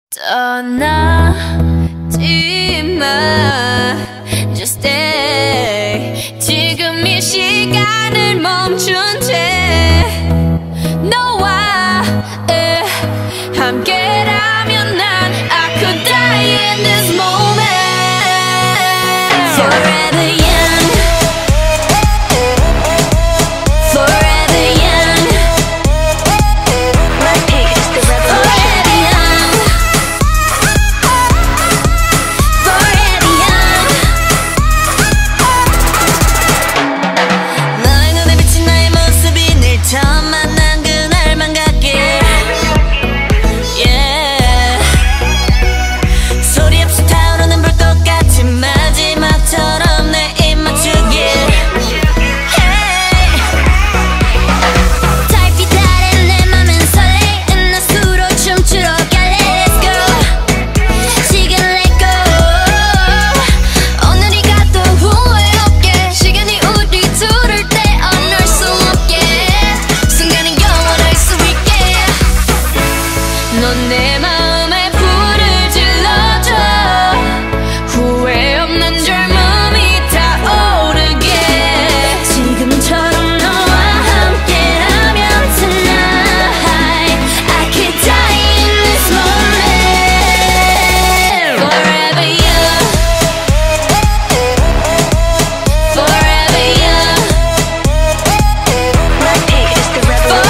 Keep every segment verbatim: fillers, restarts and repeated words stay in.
떠나지 마 Just stay 지금 이 시간을 멈춘 채 너와 에, 함께라면 난 I could die in this moment Forever young Forever young BLACKPINK is the revolution 넌 내 마음에 불을 질러줘 후회 없는 젊음이 타오르게 지금처럼 너와 함께라면 tonight I could die in this moment Forever young Forever young BLACKPINK is the revolution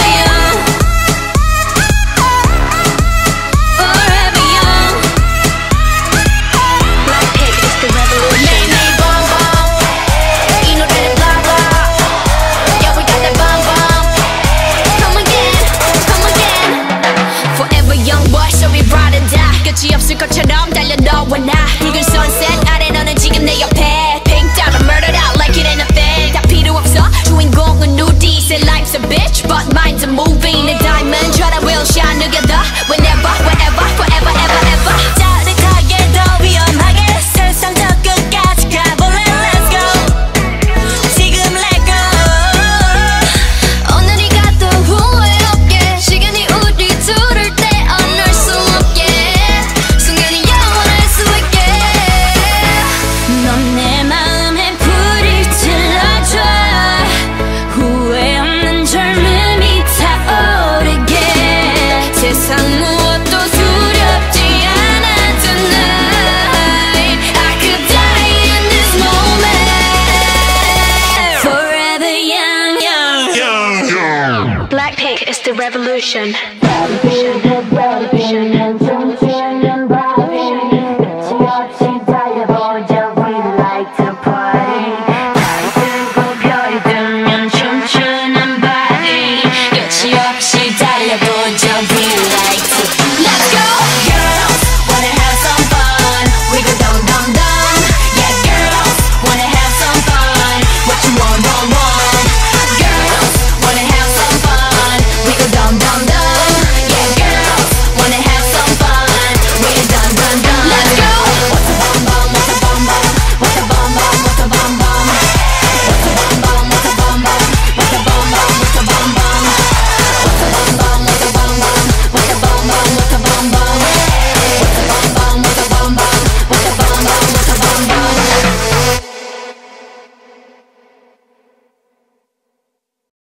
끝이 없을 것처럼 달려 너와 나 붉은 sunset 아래 너는 지금 내 옆에 Pink dot murdered out like it ain't a thing 다 필요 없어 주인공은 누디 Say life's a bitch but mine's a movie 내 diamond try to will shine together Whenever, wherever, forever, ever, ever 짜릿하게 더 위험하게 세상 저 끝까지 가볼래 Let's go 지금 let go 오늘이 가도 후회 없게 시간이 우리 둘을 떼어낼 수 없게 넌 내 마음에 불을 질러줘 후회 없는 젊음이 타오르게 세상 무엇도 두렵지 않아 tonight I could die in this moment Forever young, young, young, young. BLACKPINK is the revolution